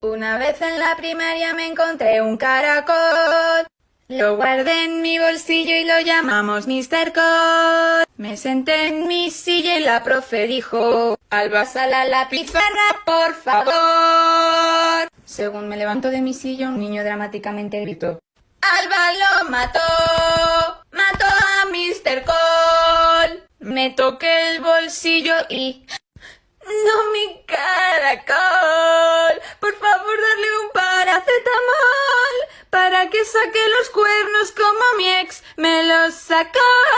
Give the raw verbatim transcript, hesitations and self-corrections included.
Una vez en la primaria me encontré un caracol. Lo guardé en mi bolsillo y lo llamamos mister Col. Me senté en mi silla y la profe dijo: Alba, sal a la pizarra, por favor. Según me levanto de mi silla, un niño dramáticamente gritó: Alba lo mató, mató a mister Col. Me toqué el bolsillo y... ¡no, mi caracol! Por favor, darle un paracetamol para que saque los cuernos como mi ex me los sacó.